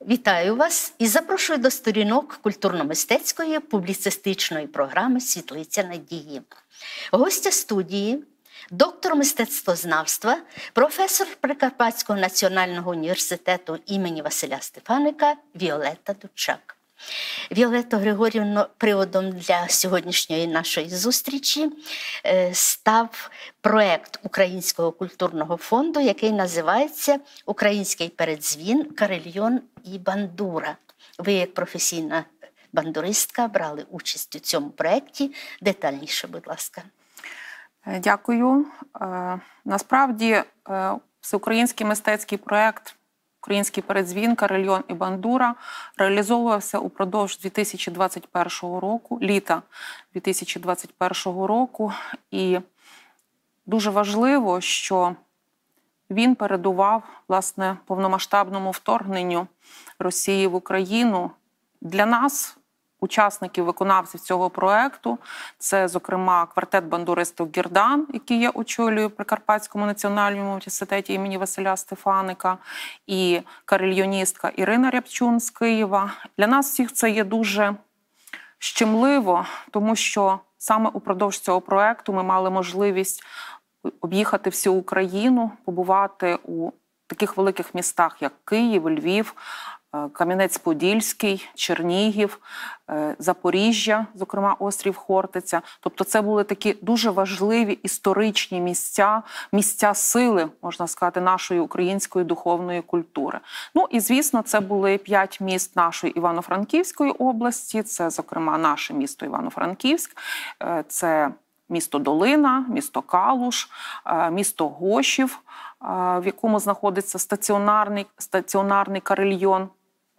Вітаю вас і запрошую до сторінок культурно-мистецької публіцистичної програми «Світлиця надії». Гостя студії – доктор мистецтвознавства, професор Прикарпатського національного університету імені Василя Стефаника Віолетта Дучак. Віолетто Григорівно, приводом для сьогоднішньої нашої зустрічі став проєкт Українського культурного фонду, який називається «Український передзвін, карельйон і бандура». Ви, як професійна бандуристка, брали участь у цьому проєкті. Детальніше, будь ласка. Дякую. Насправді, всеукраїнський мистецький проєкт «Український передзвін, карельйон і бандура» реалізовувався упродовж 2021 року, літа 2021 року. І дуже важливо, що він передував, власне, повномасштабному вторгненню Росії в Україну. Для нас, учасників, виконавців цього проєкту, це, зокрема, квартет бандуристів «Гердан», який я очолюю в Прикарпатському національному університеті імені Василя Стефаника, і карельйоністка Ірина Рябчун з Києва. Для нас всіх це є дуже щемливо, тому що саме упродовж цього проєкту ми мали можливість об'їхати всю Україну, побувати у таких великих містах, як Київ, Львів, Кам'янець-Подільський, Чернігів, Запоріжжя, зокрема острів Хортиця. Тобто це були такі дуже важливі історичні місця, місця сили, можна сказати, нашої української духовної культури. Ну і, звісно, це були 5 міст нашої Івано-Франківської області, це, зокрема, наше місто Івано-Франківськ, це місто Долина, місто Калуш, місто Гошів, в якому знаходиться стаціонарний карельйон,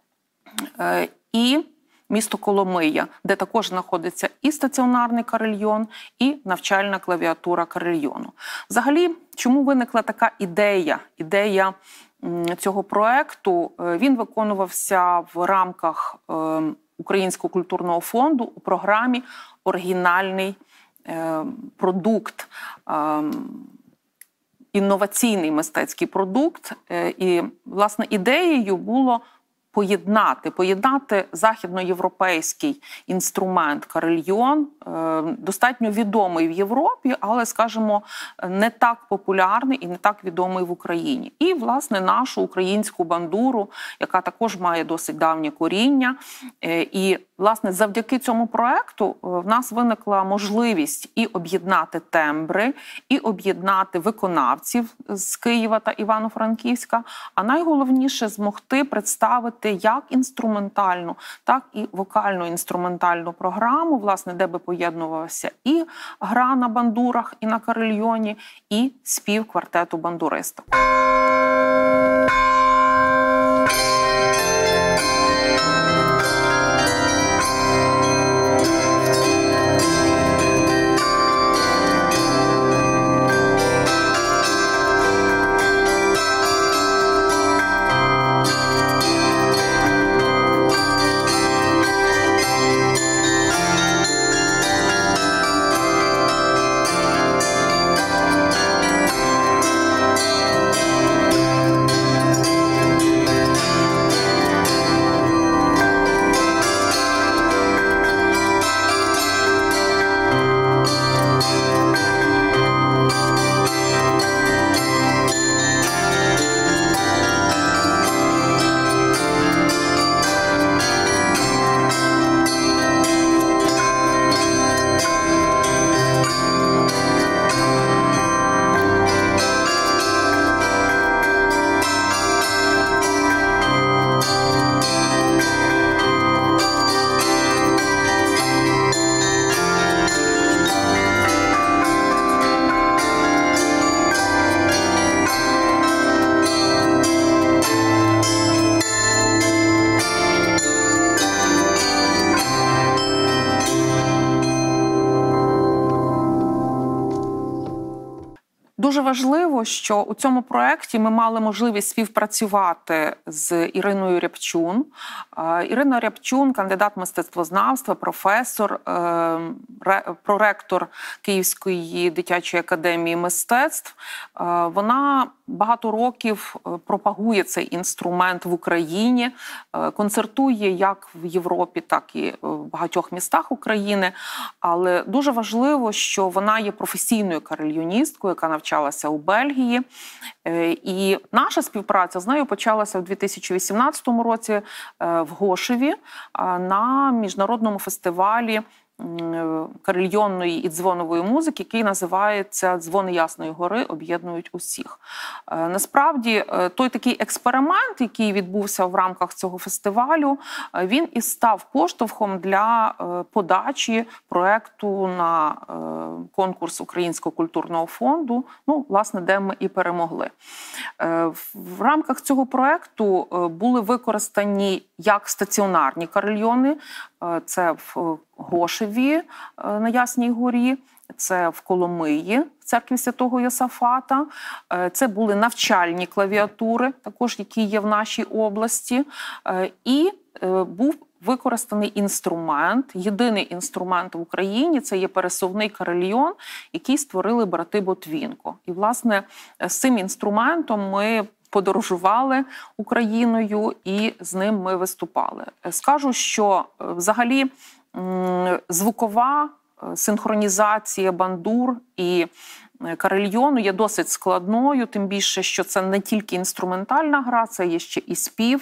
і місто Коломия, де також знаходиться і стаціонарний карельйон, і навчальна клавіатура карельйону. Взагалі, чому виникла така ідея цього проєкту? Він виконувався в рамках Українського культурного фонду у програмі «Оригінальний продукт», інноваційний мистецький продукт. І, власне, ідеєю було поєднати західноєвропейський інструмент карельйон, достатньо відомий в Європі, але, скажімо, не так популярний і не так відомий в Україні. І, власне, нашу українську бандуру, яка також має досить давнє коріння. І, власне, завдяки цьому проєкту в нас виникла можливість і об'єднати тембри, і об'єднати виконавців з Києва та Івано-Франківська, а найголовніше – змогти представити як інструментальну, так і вокально-інструментальну програму, власне, де би поєднувалася і гра на бандурах, і на карельйоні, і спів квартету бандуристів. Дуже важливо, що у цьому проєкті ми мали можливість співпрацювати з Іриною Рябчун. Ірина Рябчун – кандидат мистецтвознавства, професор, проректор Київської дитячої академії мистецтв. Вона багато років пропагує цей інструмент в Україні, концертує як в Європі, так і в багатьох містах України. Але дуже важливо, що вона є професійною карельйоністкою, яка навчалася у Бельгії. І наша співпраця з нею почалася у 2018 році в Гошеві на міжнародному фестивалі карельйонної і дзвонової музики, який називається «Дзвони Ясної Гори об'єднують усіх». Насправді, той такий експеримент, який відбувся в рамках цього фестивалю, він і став поштовхом для подачі проєкту на конкурс Українського культурного фонду, власне, де ми і перемогли. В рамках цього проєкту були використані як стаціонарні карельйони, це в Гошеві на Ясній Горі, це в Коломиї, в церкві Святого Йосафата. Це були навчальні клавіатури, також які є в нашій області. І був використаний інструмент, єдиний інструмент в Україні, це є пересувний карельйон, який створили брати Ботвінко. І, власне, з цим інструментом ми подорожували Україною і з ним ми виступали. Скажу, що взагалі звукова синхронізація бандур і карельйону є досить складною, тим більше, що це не тільки інструментальна гра, це є ще і спів.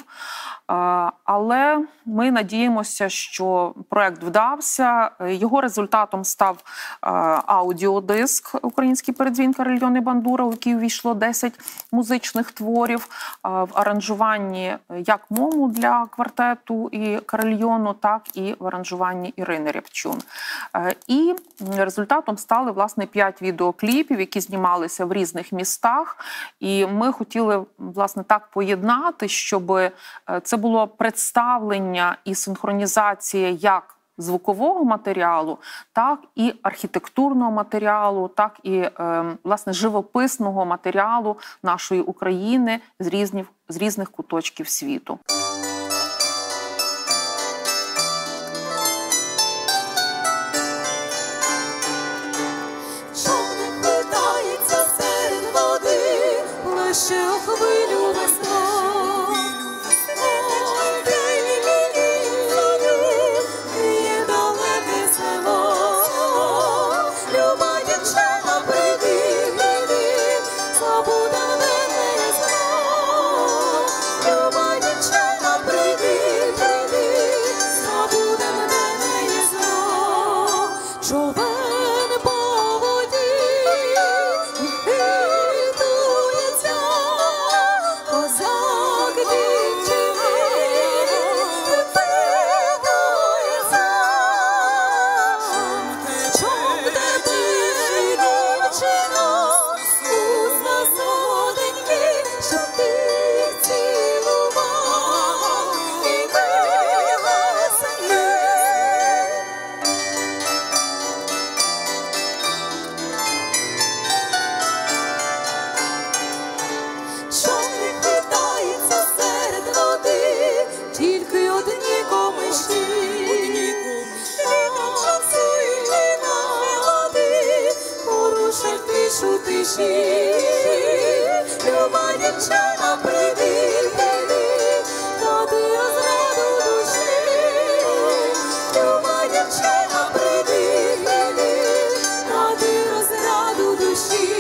Але ми надіємося, що проект вдався. Його результатом став аудіодиск «Український передзвін, карельйон і бандура», у який увійшло 10 музичних творів в аранжуванні як мому для квартету і карельйону, так і в аранжуванні Ірини Рябчун. І результатом стали, власне, 5 відеокліпів, які знімалися в різних містах. І ми хотіли, власне, так поєднати, щоб це було представлення і синхронізація як звукового матеріалу, так і архітектурного матеріалу, так і, власне, живописного матеріалу нашої України з різних куточків світу. Ще хвилю весною, є далеке село, люба дівчина, прийди, забуде мене знов, люба дівчина, прийди, забуде мене знов, човен по воді, козак дівчини питається, чом тебе, дівчино, уста солоденькі, щоб ти цілував і била землі. Човник хитається серед води, тільки одні комиші. Сильні води, порушив тишу тиші. Люба дівчина, прийди, дади розраду душі. Люба дівчина, прийди, дади розраду душі.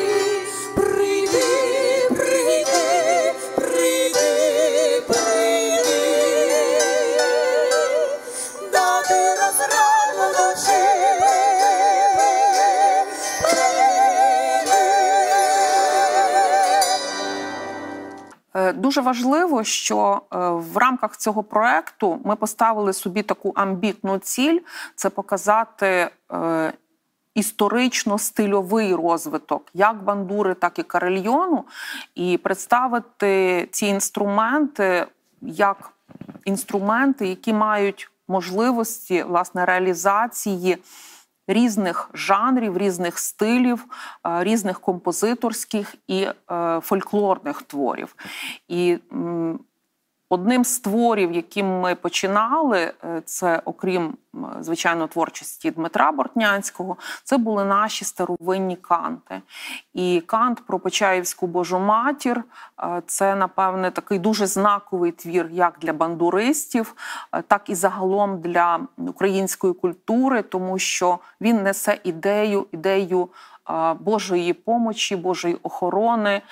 Дуже важливо, що в рамках цього проєкту ми поставили собі таку амбітну ціль – це показати історично-стильовий розвиток як бандури, так і карельйону, і представити ці інструменти як інструменти, які мають можливості, власне, реалізації різних жанрів, різних стилів, різних композиторських і фольклорних творів. І Одним з творів, яким ми починали, це, окрім, звичайно, творчості Дмитра Бортнянського, це були наші старовинні канти. І кант про Почаївську Божу Матір – це, напевне, такий дуже знаковий твір як для бандуристів, так і загалом для української культури, тому що він несе ідею Божої помочі, Божої охорони,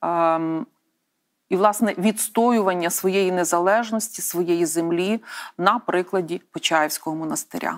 і, власне, відстоювання своєї незалежності, своєї землі на прикладі Почаївського монастиря.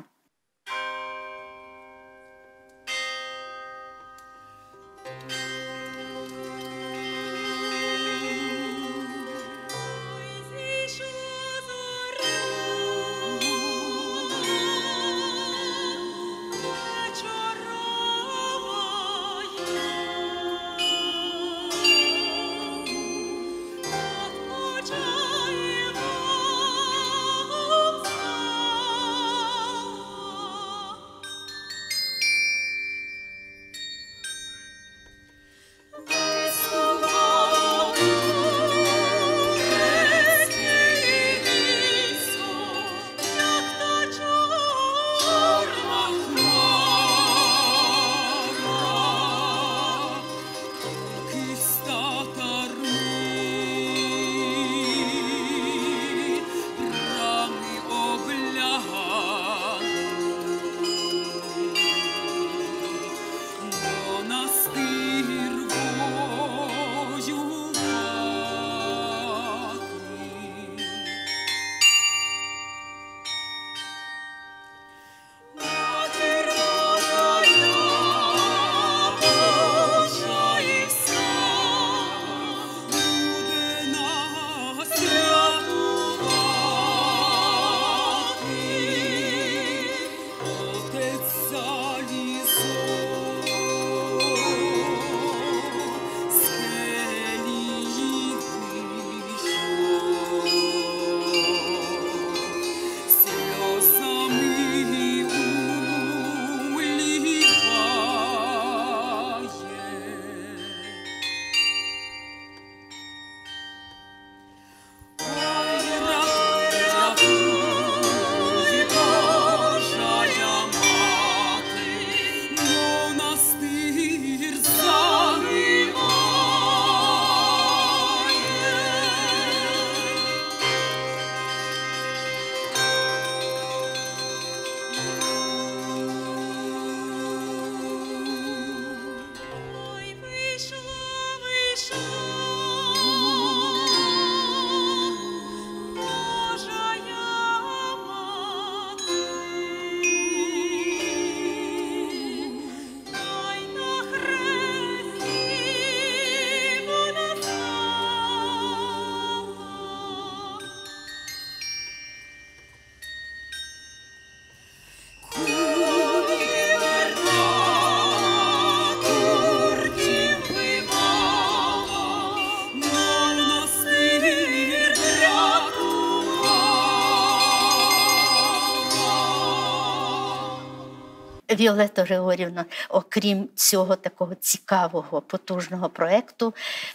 Віолетто Григорівно, окрім цього такого цікавого, потужного проєкту,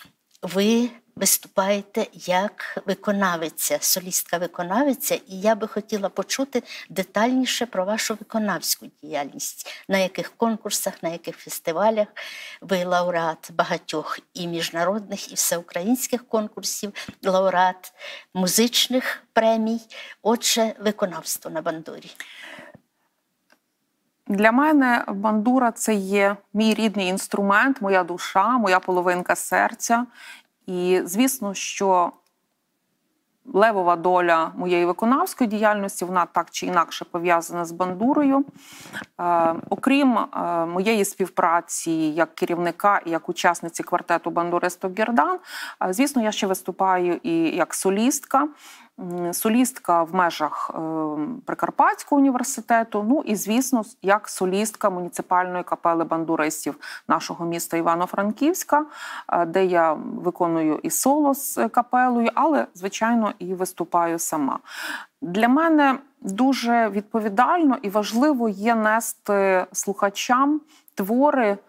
ви виступаєте як виконавиця, солістка-виконавиця, і я би хотіла почути детальніше про вашу виконавську діяльність, на яких конкурсах, на яких фестивалях ви лауреат багатьох і міжнародних, і всеукраїнських конкурсів, лауреат музичних премій, отже, виконавство на бандурі. Для мене бандура – це є мій рідний інструмент, моя душа, моя половинка серця. І, звісно, що левова доля моєї виконавської діяльності, вона так чи інакше пов'язана з бандурою. Окрім моєї співпраці як керівника і як учасниці квартету бандуристок Гердан, звісно, я ще виступаю і як солістка. Солістка в межах Прикарпатського університету, ну і, звісно, як солістка муніципальної капели бандуристів нашого міста Івано-Франківська, де я виконую і соло з капелою, але, звичайно, і виступаю сама. Для мене дуже відповідально і важливо є нести слухачам твори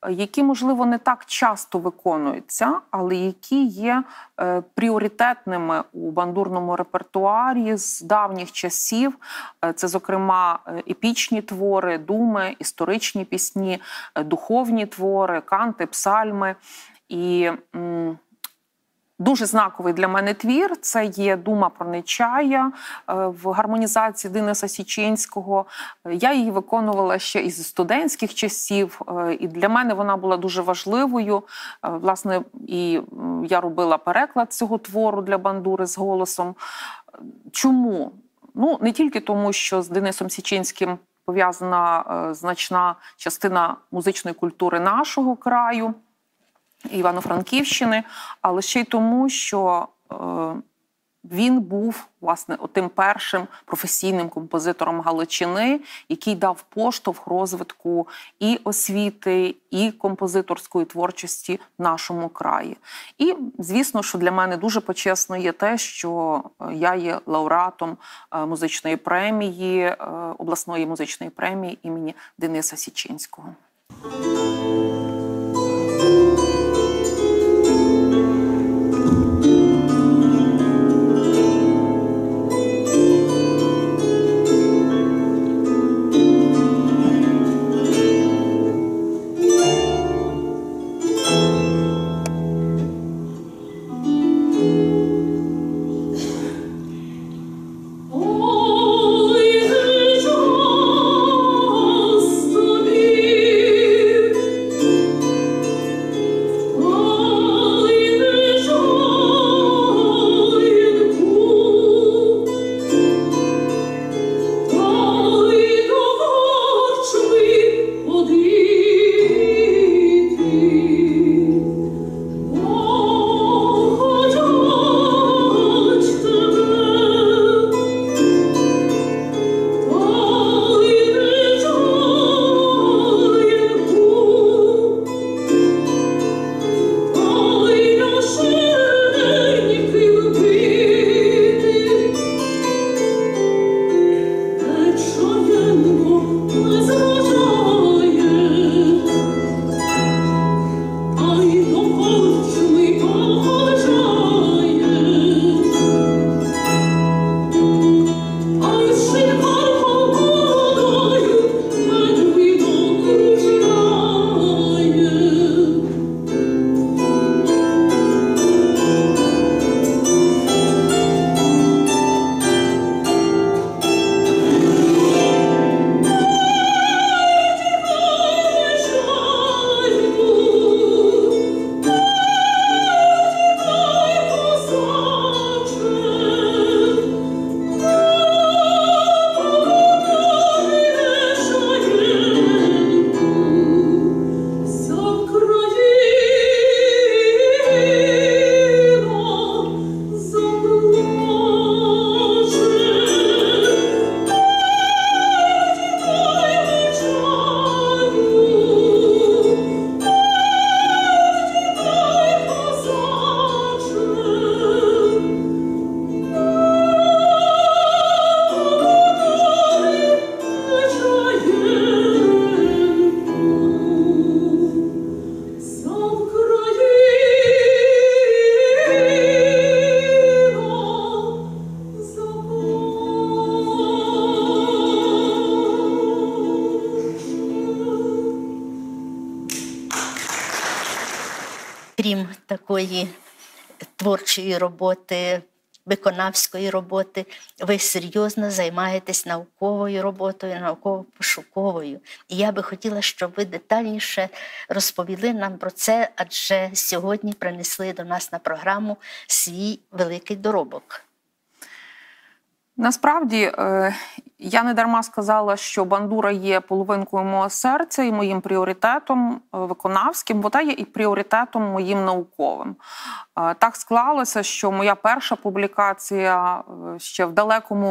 які, можливо, не так часто виконуються, але які є пріоритетними у бандурному репертуарі з давніх часів. Це, зокрема, епічні твори, думи, історичні пісні, духовні твори, канти, псальми. І дуже знаковий для мене твір – це є «Дума про Нечая» в гармонізації Дениса Січинського. Я її виконувала ще із студентських часів, і для мене вона була дуже важливою. Власне, і я робила переклад цього твору для бандури з голосом. Чому? Ну, не тільки тому, що з Денисом Січинським пов'язана значна частина музичної культури нашого краю, Івано-Франківщини, але ще й тому, що він був, власне, тим першим професійним композитором Галичини, який дав поштовх розвитку і освіти, і композиторської творчості в нашому краї. І, звісно, що для мене дуже почесно є те, що я є лауреатом музичної премії, обласної музичної премії імені Дениса Січинського. Крім такої творчої роботи, виконавської роботи, ви серйозно займаєтесь науковою роботою, науково-пошуковою. І я би хотіла, щоб ви детальніше розповіли нам про це, адже сьогодні принесли до нас на програму свій великий доробок. Насправді, я не дарма сказала, що бандура є половинкою мого серця і моїм пріоритетом виконавським, бо та є і пріоритетом моїм науковим. Так склалося, що моя перша публікація ще в далекому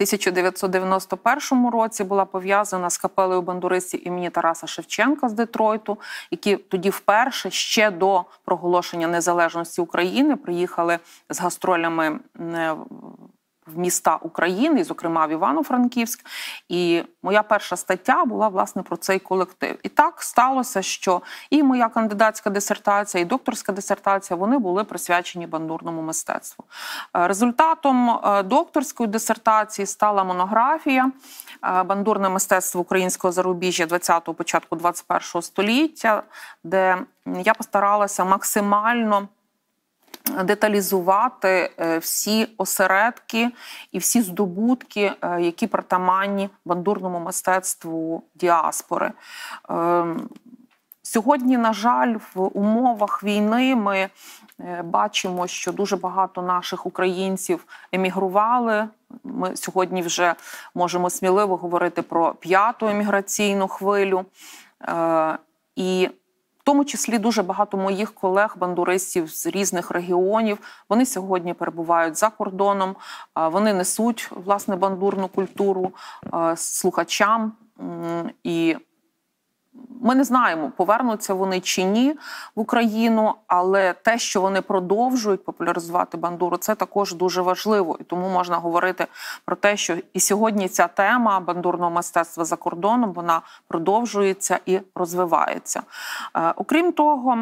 1991 році була пов'язана з капелею бандуристів імені Тараса Шевченка з Детройту, які тоді вперше, ще до проголошення незалежності України, приїхали з гастролями в міста України, зокрема в Івано-Франківськ. І моя перша стаття була, власне, про цей колектив. І так сталося, що і моя кандидатська дисертація, і докторська дисертація, вони були присвячені бандурному мистецтву. Результатом докторської дисертації стала монографія «Бандурне мистецтво українського зарубіжжя 20-го, початку 21-го століття», де я постаралася максимально деталізувати всі осередки і всі здобутки, які притаманні бандурному мистецтву діаспори. Сьогодні, на жаль, в умовах війни ми бачимо, що дуже багато наших українців емігрували. Ми сьогодні вже можемо сміливо говорити про 5-ту еміграційну хвилю. І в тому числі дуже багато моїх колег-бандуристів з різних регіонів, вони сьогодні перебувають за кордоном, вони несуть, власне, бандурну культуру слухачам. І ми не знаємо, повернуться вони чи ні в Україну, але те, що вони продовжують популяризувати бандуру, це також дуже важливо. І тому можна говорити про те, що і сьогодні ця тема бандурного мистецтва за кордоном, вона продовжується і розвивається. Окрім того,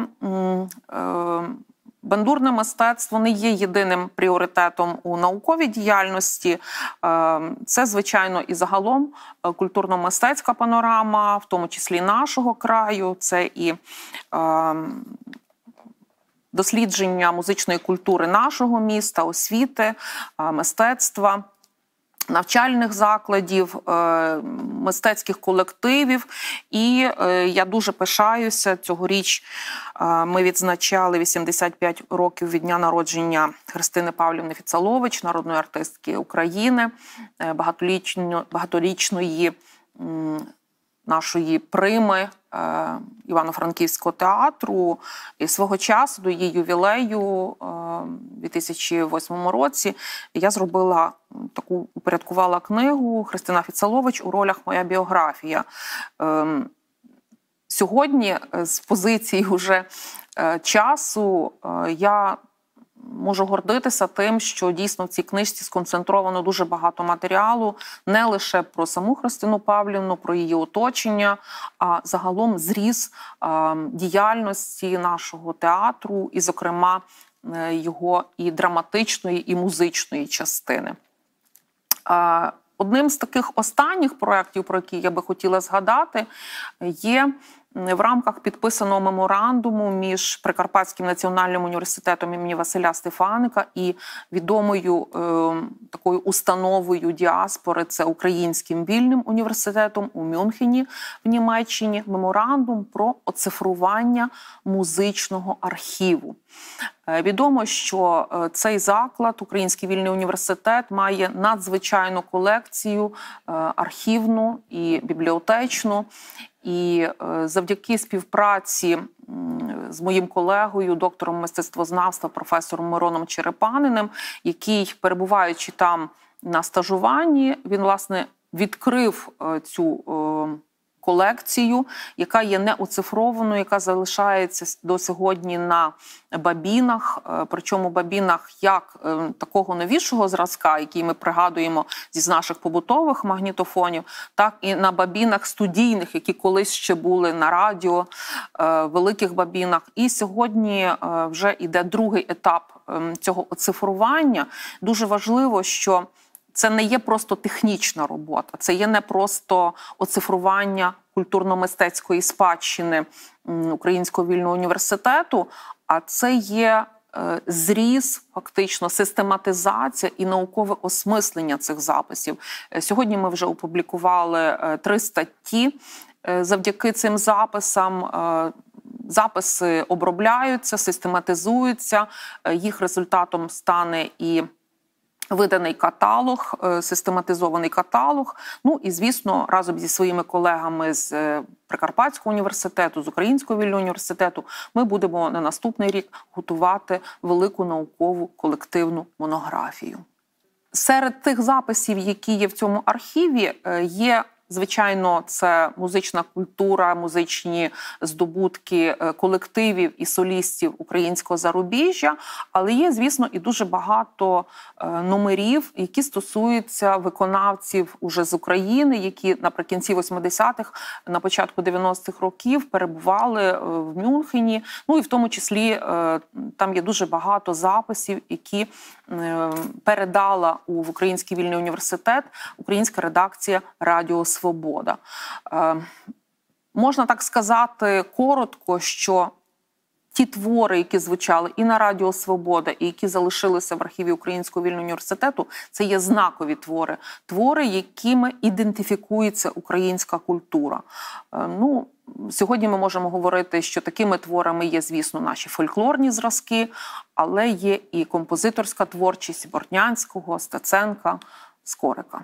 бандурне мистецтво не є єдиним пріоритетом у науковій діяльності. Це, звичайно, і загалом культурно-мистецька панорама, в тому числі нашого краю. Це і дослідження музичної культури нашого міста, освіти, мистецтва, навчальних закладів, мистецьких колективів. І я дуже пишаюся, цьогоріч ми відзначали 85 років від дня народження Христини Павлівни Фіцалович, народної артистки України, багаторічної нашої прими Івано-Франківського театру. І свого часу до її ювілею у 2008 році я зробила таку, упорядкувала книгу «Христина Фіцалович у ролях. Моя біографія». Сьогодні з позиції вже часу я можу гордитися тим, що дійсно в цій книжці сконцентровано дуже багато матеріалу, не лише про саму Христину Павлівну, про її оточення, а загалом зріз діяльності нашого театру і, зокрема, його і драматичної, і музичної частини. Одним з таких останніх проєктів, про які я би хотіла згадати, є в рамках підписаного меморандуму між Прикарпатським національним університетом імені Василя Стефаника і відомою такою установою діаспори, це Українським вільним університетом у Мюнхені в Німеччині, меморандум про оцифрування музичного архіву. Відомо, що цей заклад, Український вільний університет, має надзвичайну колекцію архівну і бібліотечну. І завдяки співпраці з моїм колегою, доктором мистецтвознавства, професором Мироном Черепаниним, який, перебуваючи там на стажуванні, він, власне, відкрив цю колекцію, яка є неоцифрованою, яка залишається до сьогодні на бабінах, причому бабінах як такого новішого зразка, який ми пригадуємо з наших побутових магнітофонів, так і на бабінах студійних, які колись ще були на радіо, великих бабінах. І сьогодні вже йде другий етап цього оцифрування. Дуже важливо, що це не є просто технічна робота, це є не просто оцифрування культурно-мистецької спадщини Українського вільного університету, а це є зріз, фактично, систематизація і наукове осмислення цих записів. Сьогодні ми вже опублікували 3 статті завдяки цим записам. Записи обробляються, систематизуються, їх результатом стане і виданий каталог, систематизований каталог. Ну і, звісно, разом зі своїми колегами з Прикарпатського університету, з Українського вільного університету ми будемо на наступний рік готувати велику наукову колективну монографію. Серед тих записів, які є в цьому архіві, є Звичайно, це музична культура, музичні здобутки колективів і солістів українського зарубіжжя, але є, звісно, і дуже багато номерів, які стосуються виконавців уже з України, які наприкінці 80-х, на початку 90-х років перебували в Мюнхені. Ну і в тому числі там є дуже багато записів, які передала в Український вільний університет українська редакція Радіо Свобода. Можна так сказати коротко, що ті твори, які звучали і на Радіо Свобода, і які залишилися в архіві Українського вільного університету, це є знакові твори. Твори, якими ідентифікується українська культура. Ну, сьогодні ми можемо говорити, що такими творами є, звісно, наші фольклорні зразки, але є і композиторська творчість Бортнянського, Стеценка, Скорика.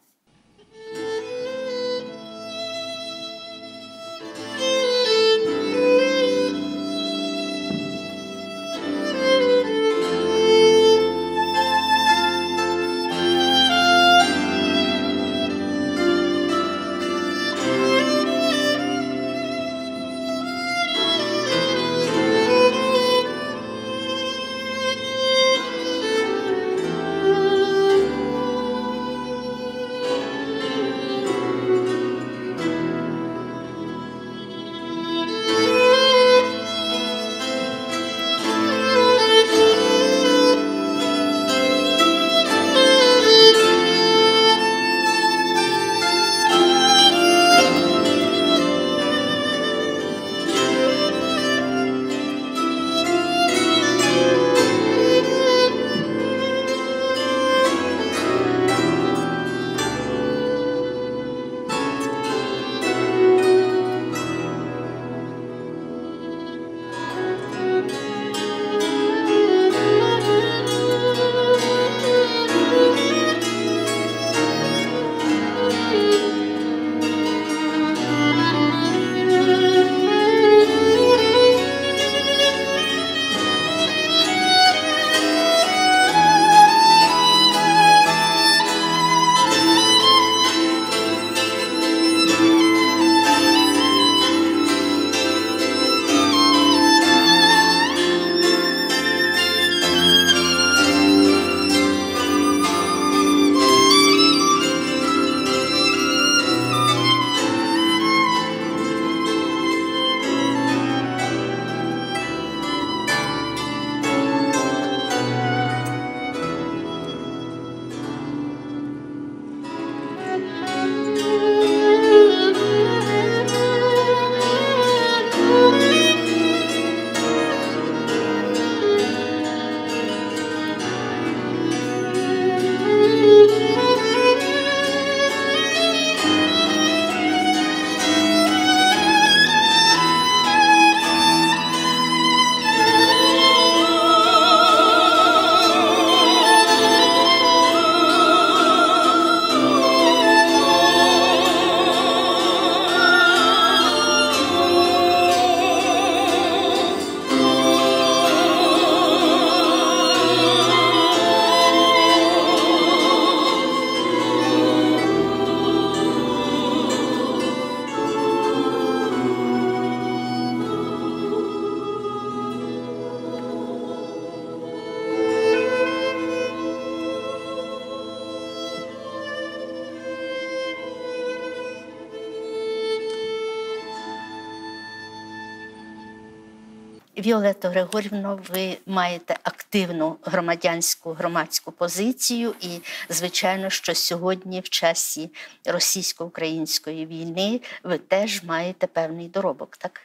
Віолетто Григорівно, ви маєте активну громадську позицію і, звичайно, що сьогодні в часі російсько-української війни ви теж маєте певний доробок, так?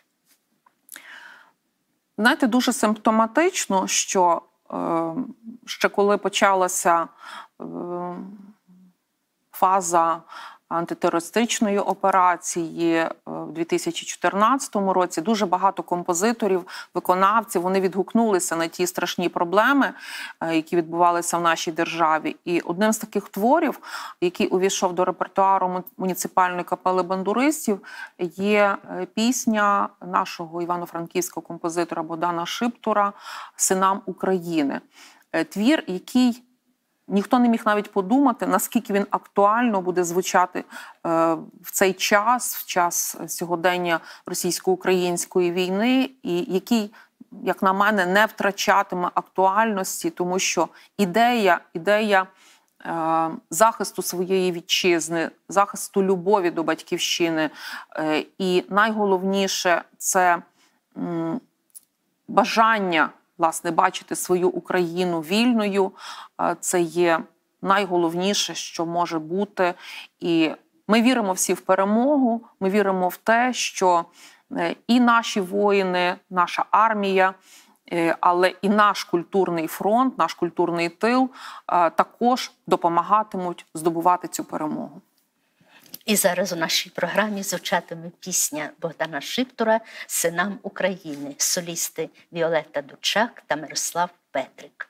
Знаєте, дуже симптоматично, що ще коли почалася фаза антитерористичної операції в 2014 році, дуже багато композиторів, виконавців, вони відгукнулися на ті страшні проблеми, які відбувалися в нашій державі. І одним з таких творів, який увійшов до репертуару муніципальної капели бандуристів, є пісня нашого івано-франківського композитора Богдана Шиптура «Синам України». Твір, який ніхто не міг навіть подумати, наскільки він актуально буде звучати в цей час, в час сьогодення російсько-української війни, і який, як на мене, не втрачатиме актуальності, тому що ідея захисту своєї вітчизни, захисту любові до батьківщини, і найголовніше – це бажання, власне, бачити свою Україну вільною. Це є найголовніше, що може бути. І ми віримо всі в перемогу, ми віримо в те, що і наші воїни, наша армія, але і наш культурний фронт, наш культурний тил також допомагатимуть здобувати цю перемогу. І зараз у нашій програмі звучатиме пісня Богдана Шиптура «Синам України», солісти Віолетта Дучак та Мирослав Петрик.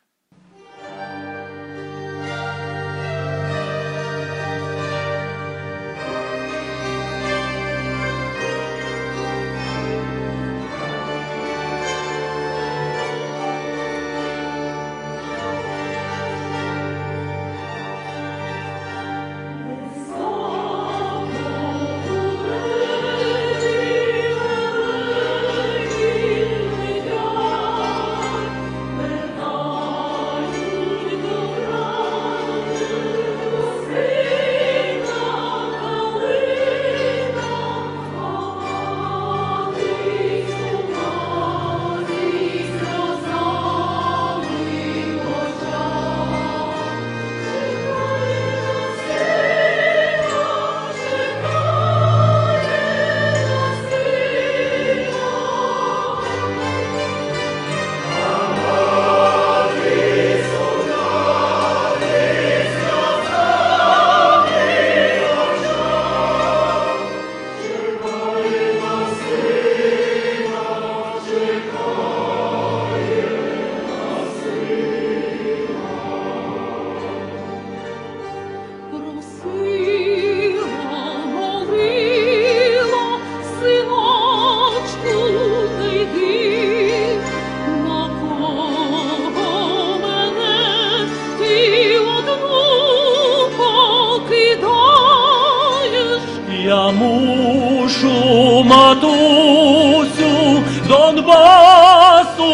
Я мушу, матусю, Донбасу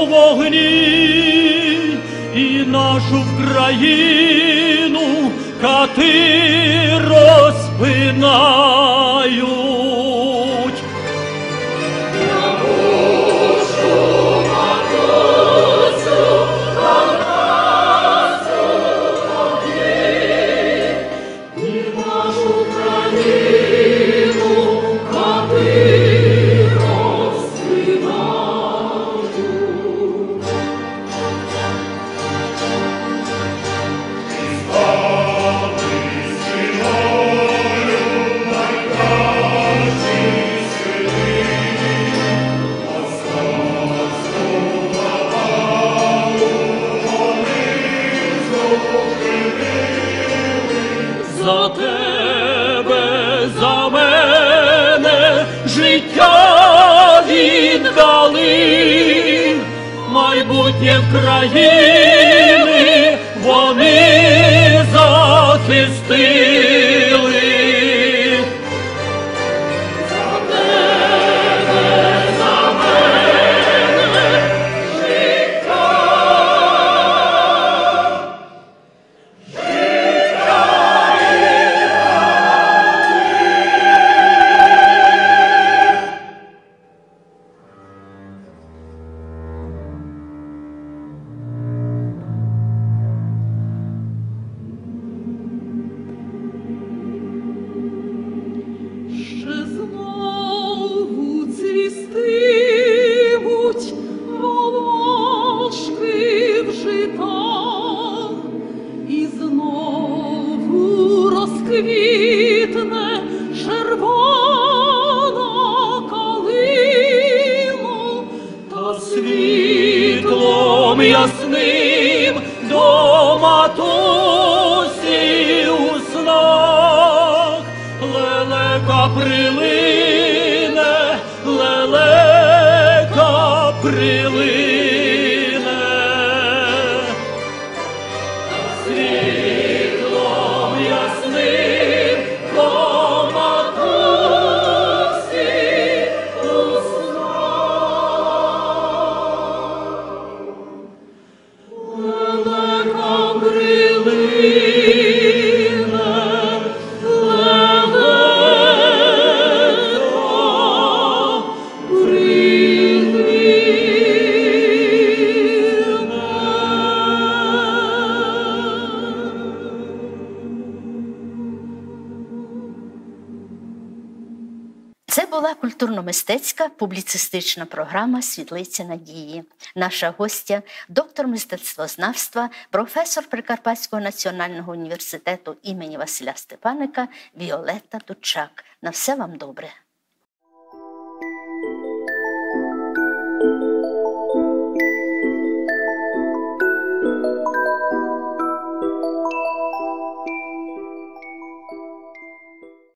вогні і нашу країну кати розпинають. За тебе, за мене життя віддали, майбутнє в країни вони захистили. Квітне червона калина, та світлом ясним до матусі у снах лелека прилине, лелека прилине. Чергова культурно-мистецька публіцистична програма «Світлиця надії». Наша гостя – доктор мистецтвознавства, професор Прикарпатського національного університету імені Василя Стефаника Віолетта Дучак. На все вам добре.